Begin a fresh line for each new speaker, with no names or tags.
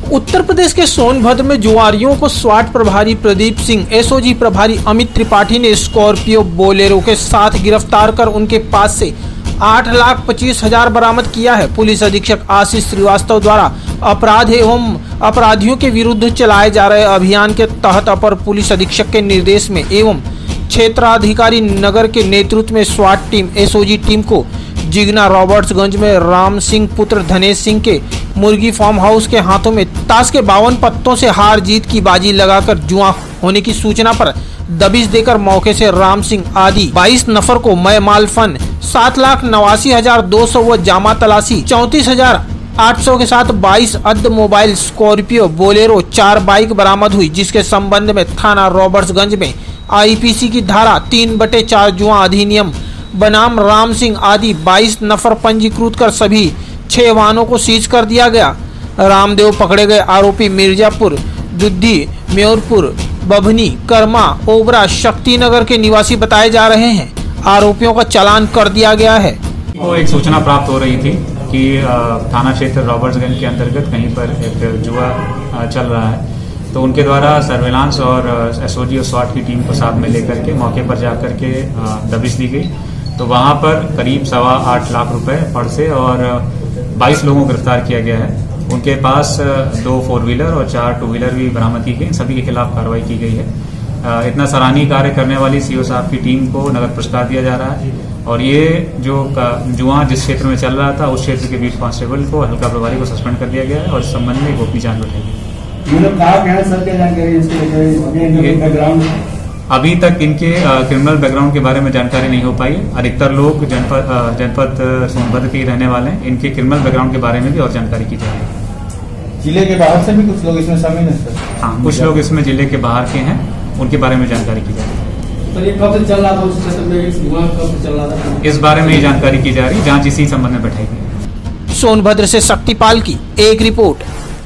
उत्तर प्रदेश के सोनभद्र में जुआरियों को स्वाट प्रभारी प्रदीप सिंह, एसओजी प्रभारी अमित त्रिपाठी ने स्कॉर्पियो बोलेरो के साथ गिरफ्तार कर उनके पास से 8,25,000 बरामद किया है। पुलिस अधीक्षक आशीष श्रीवास्तव द्वारा अपराध एवं अपराधियों के विरुद्ध चलाए जा रहे अभियान के तहत अपर पुलिस अधीक्षक के निर्देश में एवं क्षेत्राधिकारी नगर के नेतृत्व में स्वाट टीम एसओजी टीम को जिगना रॉबर्ट्सगंज में राम सिंह पुत्र धनेश सिंह के मुर्गी फार्म हाउस के हाथों में ताश के 52 पत्तों से हार जीत की बाजी लगाकर जुआ होने की सूचना पर दबिश देकर मौके से राम सिंह आदि 22 नफर को मय माल फन 7,89,200 व जामा तलाशी 34,800 के साथ 22 अद्द मोबाइल, स्कॉर्पियो बोलेरो, 4 बाइक बरामद हुई, जिसके संबंध में थाना रॉबर्ट्सगंज में आईपीसी की धारा 3/4 जुआ अधिनियम बनाम राम सिंह आदि 22 नफर पंजीकृत कर सभी 6 वाहनों को सीज कर दिया गया। रामदेव पकड़े गए आरोपी मिर्जापुर, दुद्धी, म्योरपुर, बभनी, कर्मा, ओबरा, शक्तिनगर के निवासी बताए जा रहे हैं। आरोपियों का चालान कर दिया गया है।
को एक सूचना प्राप्त हो रही थी कि थाना क्षेत्र रॉबर्ट्सगंज के अंतर्गत कहीं पर एक जुआ चल रहा है, तो उनके द्वारा सर्वेलांस और एसओजी और स्वाट की टीम को साथ में लेकर के मौके पर जाकर के दबिश दी गई। तो वहां पर करीब 8.25 लाख रुपए फड़ से और 22 लोगों को गिरफ्तार किया गया है। उनके पास 2 4 व्हीलर और 4 2 व्हीलर भी बरामद की गई। सभी के खिलाफ कार्रवाई की गई है। इतना सराहनीय कार्य करने वाली सीओ साहब की टीम को नगद पुरस्कार दिया जा रहा है। और ये जो जुआ जिस क्षेत्र में चल रहा था उस क्षेत्र के बीट कांस्टेबल को, हल्का प्रभारी को सस्पेंड कर दिया गया है और इस संबंध में गोपनीय जांच बैठाई गई। अभी तक इनके क्रिमिनल बैकग्राउंड के बारे में जानकारी नहीं हो पाई। अधिकतर लोग जनपद सोनभद्र के रहने वाले हैं। इनके क्रिमिनल बैकग्राउंड के बारे में भी और जानकारी की जा रही है।
जिले के बाहर से भी कुछ लोग इसमें शामिल हैं सर?
हाँ, कुछ लोग इसमें जिले के बाहर के हैं, उनके बारे में जानकारी की जा रही है।
तो ये कब से चल रहा था उस क्षेत्र में, कब से चल रहा था?
इस बारे में जानकारी की जा रही है। जांच इसी संबंध में बैठाई गई।
सोनभद्र से शक्तिपाल की एक रिपोर्ट।